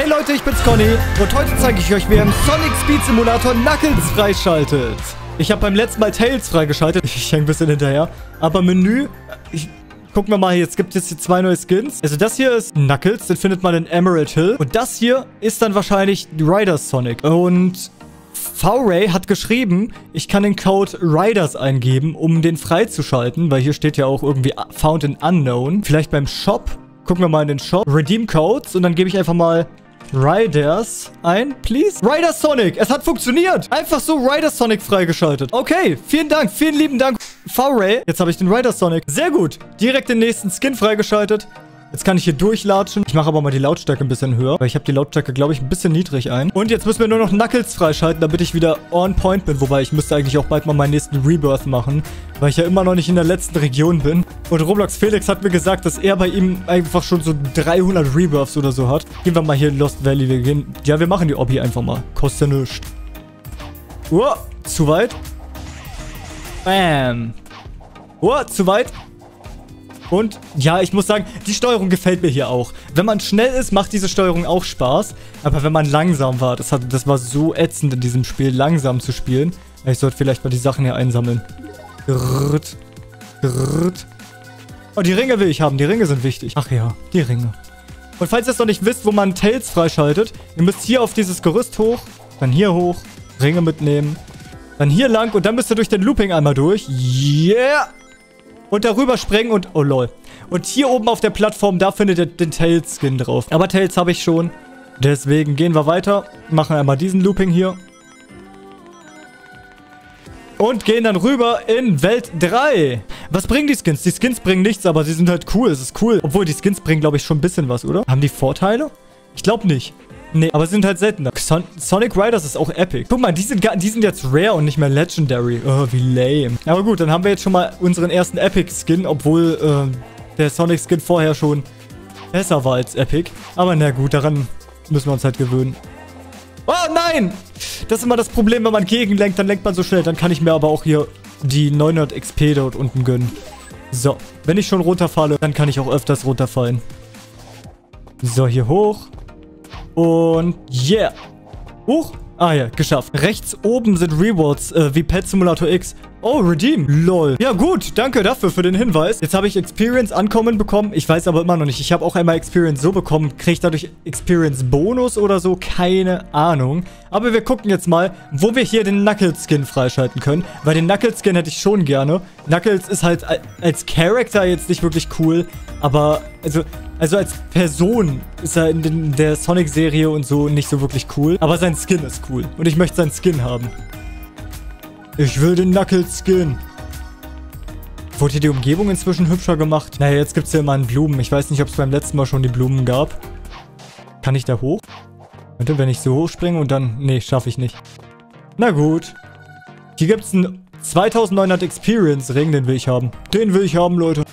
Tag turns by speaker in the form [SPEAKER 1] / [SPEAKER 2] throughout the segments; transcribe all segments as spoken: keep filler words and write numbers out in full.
[SPEAKER 1] Hey Leute, ich bin's Conny und heute zeige ich euch, wie ihr im Sonic Speed Simulator Knuckles freischaltet. Ich habe beim letzten Mal Tails freigeschaltet. Ich hänge ein bisschen hinterher. Aber Menü, ich, gucken wir mal hier. Jetzt gibt es hier zwei neue Skins. Also das hier ist Knuckles, den findet man in Emerald Hill. Und das hier ist dann wahrscheinlich Riders Sonic. Und V-Ray hat geschrieben, ich kann den Code Riders eingeben, um den freizuschalten. Weil hier steht ja auch irgendwie Found in Unknown. Vielleicht beim Shop. Gucken wir mal in den Shop. Redeem Codes. Und dann gebe ich einfach mal Riders ein, please. Riders Sonic. Es hat funktioniert. Einfach so Riders Sonic freigeschaltet. Okay, vielen Dank. Vielen lieben Dank, V-Ray. Jetzt habe ich den Riders Sonic. Sehr gut. Direkt den nächsten Skin freigeschaltet. Jetzt kann ich hier durchlatschen. Ich mache aber mal die Lautstärke ein bisschen höher, weil ich habe die Lautstärke, glaube ich, ein bisschen niedrig ein. Und jetzt müssen wir nur noch Knuckles freischalten, damit ich wieder on point bin. Wobei, ich müsste eigentlich auch bald mal meinen nächsten Rebirth machen, weil ich ja immer noch nicht in der letzten Region bin. Und Roblox Felix hat mir gesagt, dass er bei ihm einfach schon so dreihundert Rebirths oder so hat. Gehen wir mal hier in Lost Valley. Wir gehen, ja, wir machen die Obby einfach mal. Kostet ja nichts. Oh, zu weit. Bam. Oh, zu weit. Und ja, ich muss sagen, die Steuerung gefällt mir hier auch. Wenn man schnell ist, macht diese Steuerung auch Spaß. Aber wenn man langsam war, das, hat, das war so ätzend in diesem Spiel, langsam zu spielen. Ich sollte vielleicht mal die Sachen hier einsammeln. Grrrt, grrrt. Oh, die Ringe will ich haben. Die Ringe sind wichtig. Ach ja, die Ringe. Und falls ihr es noch nicht wisst, wo man Tails freischaltet, ihr müsst hier auf dieses Gerüst hoch, dann hier hoch, Ringe mitnehmen, dann hier lang und dann müsst ihr durch den Looping einmal durch. Yeah! Und darüber springen und... Oh, lol. Und hier oben auf der Plattform, da findet ihr den Tails-Skin drauf. Aber Tails habe ich schon. Deswegen gehen wir weiter. Machen einmal diesen Looping hier. Und gehen dann rüber in Welt drei. Was bringen die Skins? Die Skins bringen nichts, aber sie sind halt cool. Es ist cool. Obwohl, die Skins bringen, glaube ich, schon ein bisschen was, oder? Haben die Vorteile? Ich glaube nicht. Nee, aber sie sind halt seltener. Son Sonic Riders ist auch epic. Guck mal, die sind, die sind jetzt rare und nicht mehr legendary. Oh, wie lame. Aber gut, dann haben wir jetzt schon mal unseren ersten Epic-Skin, obwohl äh, der Sonic-Skin vorher schon besser war als Epic. Aber na gut, daran müssen wir uns halt gewöhnen. Oh, nein! Das ist immer das Problem, wenn man gegenlenkt, dann lenkt man so schnell. Dann kann ich mir aber auch hier die neunhundert X P dort unten gönnen. So, wenn ich schon runterfalle, dann kann ich auch öfters runterfallen. So, hier hoch. Und yeah. Huch. Ah ja, geschafft. Rechts oben sind Rewards, äh, wie Pet Simulator X. Oh, Redeem. Lol. Ja gut, danke dafür für den Hinweis. Jetzt habe ich Experience Ankommen bekommen. Ich weiß aber immer noch nicht. Ich habe auch einmal Experience so bekommen. Kriege ich dadurch Experience Bonus oder so? Keine Ahnung. Aber wir gucken jetzt mal, wo wir hier den Knuckles Skin freischalten können. Weil den Knuckles Skin hätte ich schon gerne. Knuckles ist halt als Charakter jetzt nicht wirklich cool. Aber, also... Also als Person ist er in den, der Sonic-Serie und so nicht so wirklich cool. Aber sein Skin ist cool. Und ich möchte seinen Skin haben. Ich will den Knuckles-Skin. Wurde hier die Umgebung inzwischen hübscher gemacht? Naja, jetzt gibt es ja immer einen Blumen. Ich weiß nicht, ob es beim letzten Mal schon die Blumen gab. Kann ich da hoch? Warte, wenn ich so hoch springe und dann... Nee, schaffe ich nicht. Na gut. Hier gibt es einen zweitausendneunhundert Experience-Ring. Den will ich haben. Den will ich haben, Leute.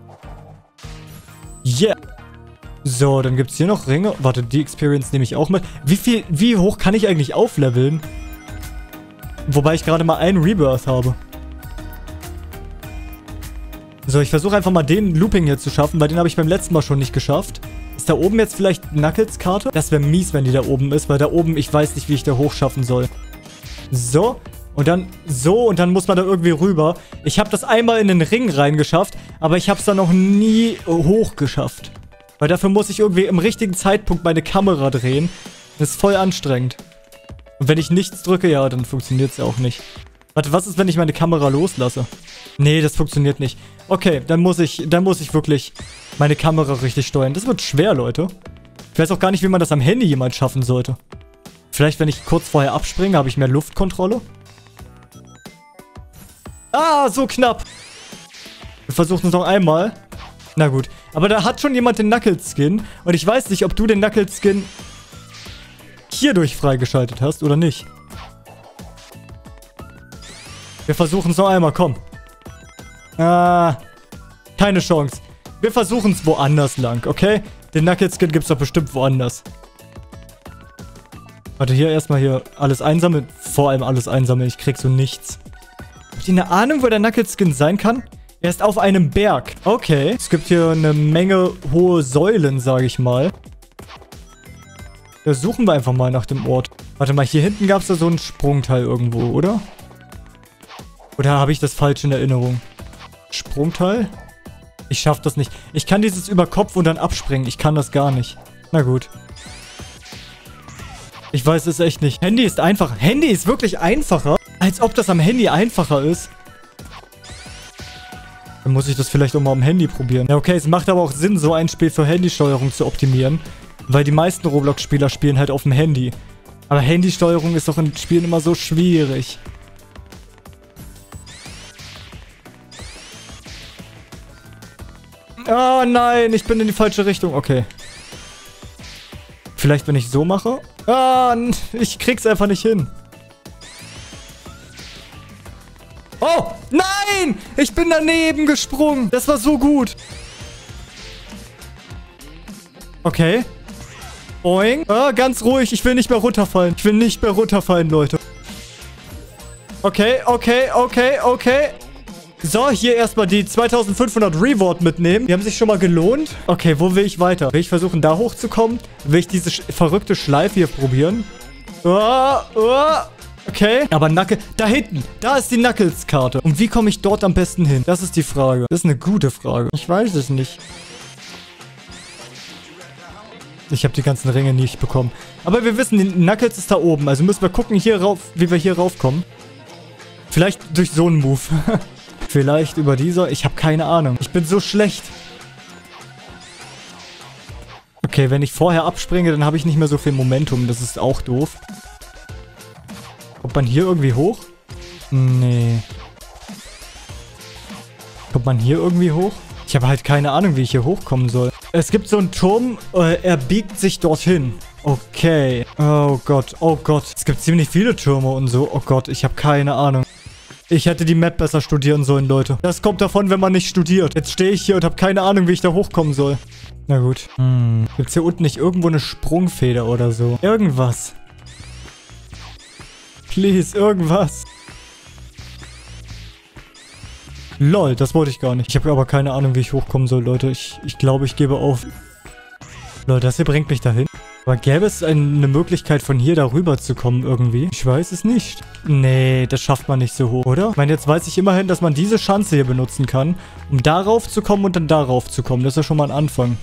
[SPEAKER 1] Yeah. So, dann gibt es hier noch Ringe. Warte, die Experience nehme ich auch mit. Wie viel, wie hoch kann ich eigentlich aufleveln? Wobei ich gerade mal einen Rebirth habe. So, ich versuche einfach mal den Looping hier zu schaffen, weil den habe ich beim letzten Mal schon nicht geschafft. Ist da oben jetzt vielleicht Knuckles-Karte? Das wäre mies, wenn die da oben ist, weil da oben, ich weiß nicht, wie ich da hoch schaffen soll. So, und dann so, und dann muss man da irgendwie rüber. Ich habe das einmal in den Ring reingeschafft, aber ich habe es dann noch nie hoch geschafft. Weil dafür muss ich irgendwie im richtigen Zeitpunkt meine Kamera drehen. Das ist voll anstrengend. Und wenn ich nichts drücke, ja, dann funktioniert es ja auch nicht. Warte, was ist, wenn ich meine Kamera loslasse? Nee, das funktioniert nicht. Okay, dann muss ich, dann muss ich wirklich meine Kamera richtig steuern. Das wird schwer, Leute. Ich weiß auch gar nicht, wie man das am Handy jemals schaffen sollte. Vielleicht, wenn ich kurz vorher abspringe, habe ich mehr Luftkontrolle. Ah, so knapp. Wir versuchen es noch einmal. Na gut. Aber da hat schon jemand den Knuckles-Skin. Und ich weiß nicht, ob du den Knuckles-Skin hierdurch freigeschaltet hast oder nicht. Wir versuchen es noch einmal, komm. Ah, keine Chance. Wir versuchen es woanders lang, okay? Den Knuckles-Skin gibt es doch bestimmt woanders. Warte, hier erstmal hier alles einsammeln. Vor allem alles einsammeln. Ich krieg so nichts. Habt ihr eine Ahnung, wo der Knuckles-Skin sein kann? Er ist auf einem Berg. Okay. Es gibt hier eine Menge hohe Säulen, sage ich mal. Ja, suchen wir einfach mal nach dem Ort. Warte mal, hier hinten gab es da so ein Sprungteil irgendwo, oder? Oder habe ich das falsch in Erinnerung? Sprungteil? Ich schaff das nicht. Ich kann dieses über Kopf und dann abspringen. Ich kann das gar nicht. Na gut. Ich weiß es echt nicht. Handy ist einfach. Handy ist wirklich einfacher. Als ob das am Handy einfacher ist. Dann muss ich das vielleicht auch mal am Handy probieren. Ja, okay, es macht aber auch Sinn, so ein Spiel für Handysteuerung zu optimieren. Weil die meisten Roblox-Spieler spielen halt auf dem Handy. Aber Handysteuerung ist doch in Spielen immer so schwierig. Oh nein, ich bin in die falsche Richtung. Okay. Vielleicht, wenn ich so mache? Ah, ich krieg's einfach nicht hin. Oh, nein! Ich bin daneben gesprungen. Das war so gut. Okay. Boing. Ah, ganz ruhig. Ich will nicht mehr runterfallen. Ich will nicht mehr runterfallen, Leute. Okay, okay, okay, okay. So, hier erstmal die zweitausendfünfhundert Reward mitnehmen. Die haben sich schon mal gelohnt. Okay, wo will ich weiter? Will ich versuchen, da hochzukommen? Will ich diese sch verrückte Schleife hier probieren? Oh, oh. Okay. Aber Knuckles... Da hinten. Da ist die Knuckles-Karte. Und wie komme ich dort am besten hin? Das ist die Frage. Das ist eine gute Frage. Ich weiß es nicht. Ich habe die ganzen Ringe nicht bekommen. Aber wir wissen, die Knuckles ist da oben. Also müssen wir gucken, hier rauf, wie wir hier raufkommen. Vielleicht durch so einen Move. Vielleicht über dieser. Ich habe keine Ahnung. Ich bin so schlecht. Okay, wenn ich vorher abspringe, dann habe ich nicht mehr so viel Momentum. Das ist auch doof. Kommt man hier irgendwie hoch? Nee. Kommt man hier irgendwie hoch? Ich habe halt keine Ahnung, wie ich hier hochkommen soll. Es gibt so einen Turm, äh, er biegt sich dorthin. Okay. Oh Gott, oh Gott. Es gibt ziemlich viele Türme und so. Oh Gott, ich habe keine Ahnung. Ich hätte die Map besser studieren sollen, Leute. Das kommt davon, wenn man nicht studiert. Jetzt stehe ich hier und habe keine Ahnung, wie ich da hochkommen soll. Na gut. Hm. Gibt es hier unten nicht irgendwo eine Sprungfeder oder so? Irgendwas. Please, irgendwas. Lol, das wollte ich gar nicht. Ich habe aber keine Ahnung, wie ich hochkommen soll, Leute. Ich, ich glaube, ich gebe auf. Lol, das hier bringt mich dahin. Aber gäbe es eine Möglichkeit, von hier darüber zu kommen irgendwie? Ich weiß es nicht. Nee, das schafft man nicht so hoch, oder? Ich meine, jetzt weiß ich immerhin, dass man diese Schanze hier benutzen kann, um darauf zu kommen und dann darauf zu kommen. Das ist ja schon mal ein Anfang.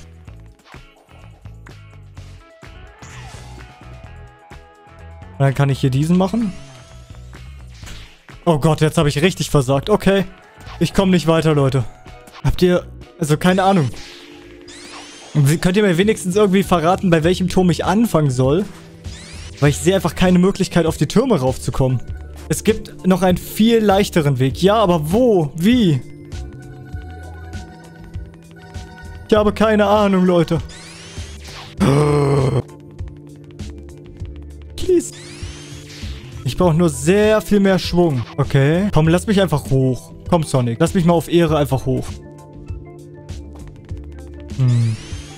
[SPEAKER 1] Und dann kann ich hier diesen machen. Oh Gott, jetzt habe ich richtig versagt. Okay. Ich komme nicht weiter, Leute. Habt ihr... Also, keine Ahnung. Könnt ihr mir wenigstens irgendwie verraten, bei welchem Turm ich anfangen soll? Weil ich sehe einfach keine Möglichkeit, auf die Türme raufzukommen. Es gibt noch einen viel leichteren Weg. Ja, aber wo? Wie? Ich habe keine Ahnung, Leute. Please. Ich brauche nur sehr viel mehr Schwung. Okay. Komm, lass mich einfach hoch. Komm, Sonic. Lass mich mal auf Ehre einfach hoch. Hm.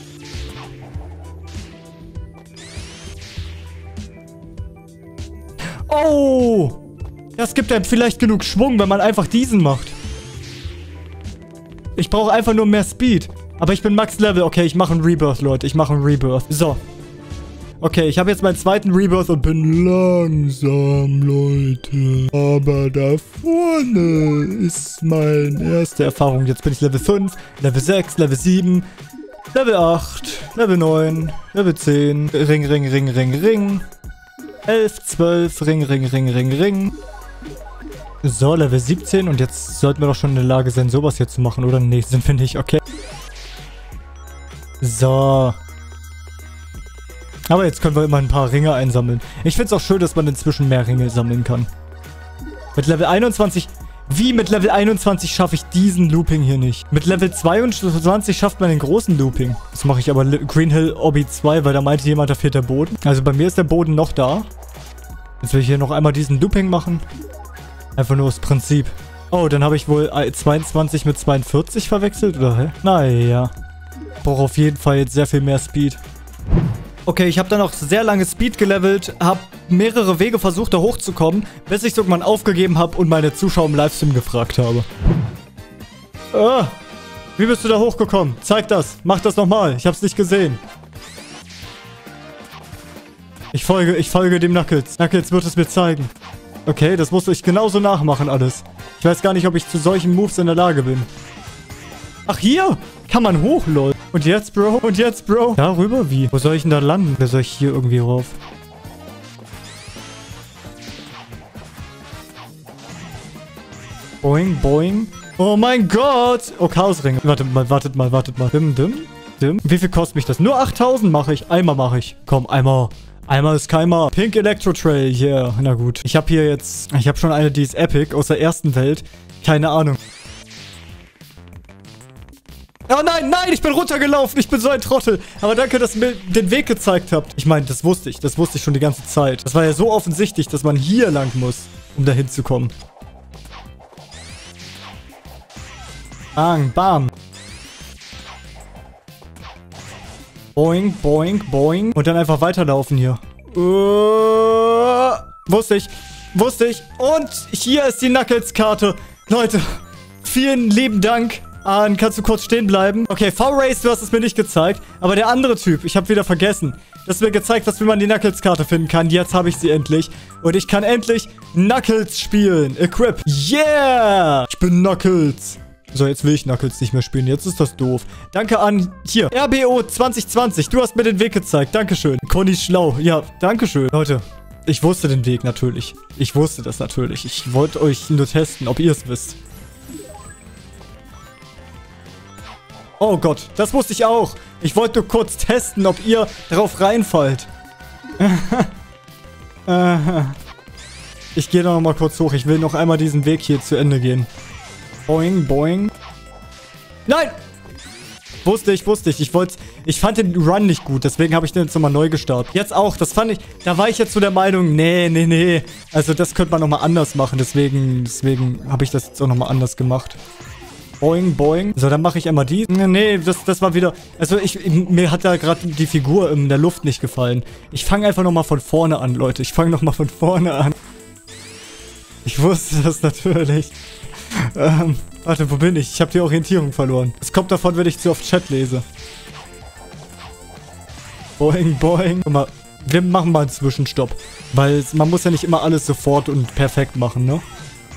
[SPEAKER 1] Oh! Das gibt einem vielleicht genug Schwung, wenn man einfach diesen macht. Ich brauche einfach nur mehr Speed. Aber ich bin Max Level. Okay, ich mache einen Rebirth, Leute. Ich mache einen Rebirth. So. Okay, ich habe jetzt meinen zweiten Rebirth und bin langsam, Leute. Aber da vorne ist meine erste Erfahrung. Jetzt bin ich Level fünf, Level sechs, Level sieben, Level acht, Level neun, Level zehn. Ring, Ring, Ring, Ring, Ring. elf, zwölf, Ring, Ring, Ring, Ring, Ring. So, Level siebzehn. Und jetzt sollten wir doch schon in der Lage sein, sowas hier zu machen, oder? Nee, sind wir nicht. Okay. So. Aber jetzt können wir immer ein paar Ringe einsammeln. Ich finde es auch schön, dass man inzwischen mehr Ringe sammeln kann. Mit Level einundzwanzig... Wie mit Level einundzwanzig schaffe ich diesen Looping hier nicht? Mit Level zweiundzwanzig schafft man den großen Looping. Das mache ich aber Green Hill Obby zwei, weil da meinte jemand, da fehlt der Boden. Also bei mir ist der Boden noch da. Jetzt will ich hier noch einmal diesen Looping machen. Einfach nur das Prinzip. Oh, dann habe ich wohl zweiundzwanzig mit zweiundvierzig verwechselt, oder hä? Naja. Ich brauche auf jeden Fall jetzt sehr viel mehr Speed. Okay, ich habe dann auch sehr lange Speed gelevelt, habe mehrere Wege versucht, da hochzukommen, bis ich irgendwann aufgegeben habe und meine Zuschauer im Livestream gefragt habe. Ah, wie bist du da hochgekommen? Zeig das. Mach das nochmal. Ich habe es nicht gesehen. Ich folge, ich folge dem Knuckles. Knuckles wird es mir zeigen. Okay, das musst du ich genauso nachmachen alles. Ich weiß gar nicht, ob ich zu solchen Moves in der Lage bin. Ach, hier kann man hoch, lol. Und jetzt, Bro? Und jetzt, Bro? Darüber? Wie? Wo soll ich denn da landen? Wer soll ich hier irgendwie rauf? Boing, boing. Oh mein Gott. Oh, Chaosring. Wartet mal, wartet mal, wartet mal. Dim, dim, dim. Wie viel kostet mich das? Nur achttausend mache ich. Einmal mache ich. Komm, einmal. Einmal ist keimer. Pink Electro Trail, yeah. Na gut. Ich habe hier jetzt... Ich habe schon eine, die ist epic aus der ersten Welt. Keine Ahnung. Oh nein, nein, ich bin runtergelaufen. Ich bin so ein Trottel. Aber danke, dass ihr mir den Weg gezeigt habt. Ich meine, das wusste ich. Das wusste ich schon die ganze Zeit. Das war ja so offensichtlich, dass man hier lang muss, um da hinzukommen. Bang, bam. Boing, boing, boing. Und dann einfach weiterlaufen hier. Uh, wusste ich. Wusste ich. Und hier ist die Knuckles-Karte. Leute, vielen lieben Dank. Ahn, kannst du kurz stehen bleiben? Okay, V-Race, du hast es mir nicht gezeigt. Aber der andere Typ, ich habe wieder vergessen. Das mir gezeigt, dass wie man die Knuckles-Karte finden kann. Jetzt habe ich sie endlich. Und ich kann endlich Knuckles spielen. Equip. Yeah! Ich bin Knuckles. So, jetzt will ich Knuckles nicht mehr spielen. Jetzt ist das doof. Danke an... Hier. R B O zwanzig zwanzig. Du hast mir den Weg gezeigt. Dankeschön. Conny schlau. Ja, dankeschön. Leute, ich wusste den Weg natürlich. Ich wusste das natürlich. Ich wollte euch nur testen, ob ihr es wisst. Oh Gott, das wusste ich auch. Ich wollte nur kurz testen, ob ihr drauf reinfallt. Ich gehe da noch mal kurz hoch. Ich will noch einmal diesen Weg hier zu Ende gehen. Boing, boing. Nein! Wusste ich, wusste ich. Ich wollte... Ich fand den Run nicht gut. Deswegen habe ich den jetzt nochmal neu gestartet. Jetzt auch. Das fand ich... Da war ich jetzt so der Meinung, nee, nee, nee. Also das könnte man nochmal anders machen. Deswegen... Deswegen habe ich das jetzt auch nochmal anders gemacht. Boing, boing. So, dann mache ich einmal die. Nee, das, das war wieder... Also ich... Mir hat da gerade die Figur in der Luft nicht gefallen. Ich fange einfach nochmal von vorne an, Leute. Ich fange nochmal von vorne an. Ich wusste das natürlich. Ähm, warte, wo bin ich? Ich habe die Orientierung verloren. Es kommt davon, wenn ich zu oft Chat lese. Boing, boing. Guck mal, wir machen mal einen Zwischenstopp. Weil man muss ja nicht immer alles sofort und perfekt machen, ne?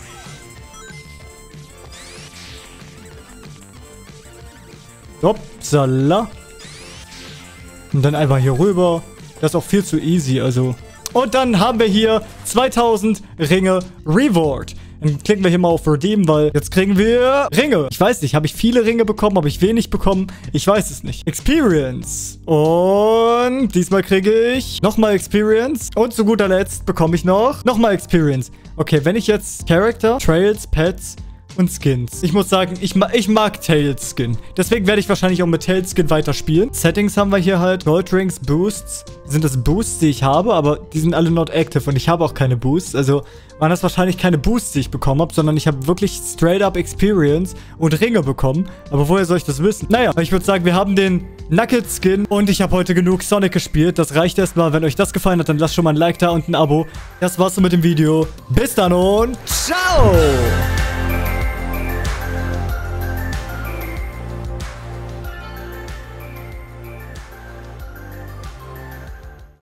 [SPEAKER 1] Upsala. Und dann einfach hier rüber. Das ist auch viel zu easy, also. Und dann haben wir hier zweitausend Ringe Reward. Dann klicken wir hier mal auf Redeem, weil jetzt kriegen wir Ringe. Ich weiß nicht, habe ich viele Ringe bekommen? Habe ich wenig bekommen? Ich weiß es nicht. Experience. Und diesmal kriege ich nochmal Experience. Und zu guter Letzt bekomme ich noch nochmal Experience. Okay, wenn ich jetzt Character, Trails, Pets und Skins. Ich muss sagen, ich, ma ich mag Tails Skin. Deswegen werde ich wahrscheinlich auch mit Tails Skin weiterspielen. Settings haben wir hier halt. Gold Rings, Boosts. Sind das Boosts, die ich habe, aber die sind alle not active und ich habe auch keine Boosts. Also waren das wahrscheinlich keine Boosts, die ich bekommen habe, sondern ich habe wirklich straight up Experience und Ringe bekommen. Aber woher soll ich das wissen? Naja, ich würde sagen, wir haben den Knuckles Skin und ich habe heute genug Sonic gespielt. Das reicht erstmal. Wenn euch das gefallen hat, dann lasst schon mal ein Like da und ein Abo. Das war's so mit dem Video. Bis dann und ciao!